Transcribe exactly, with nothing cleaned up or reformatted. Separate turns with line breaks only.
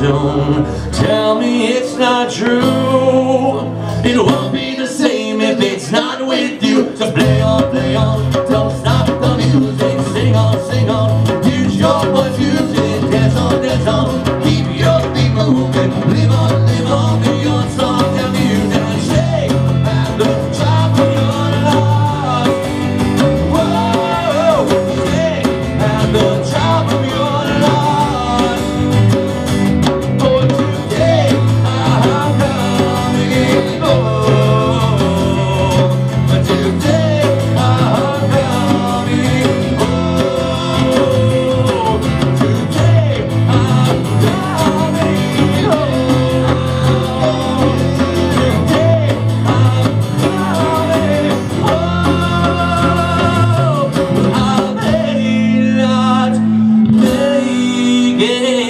known. Tell me it's not true. It won't be the same if it's not with you. Just play on, play on, don't stop the music. Sing on, sing on, use your voice, use it. Dance on, dance on, keep your feet moving. Live on, live on, with your song and music. Shake at the top of your lungs. Whoa, shake at the top of your lungs. For today I'm coming home. For today I'm coming home. Today I'm coming home. Today I'm coming home. I may not make it.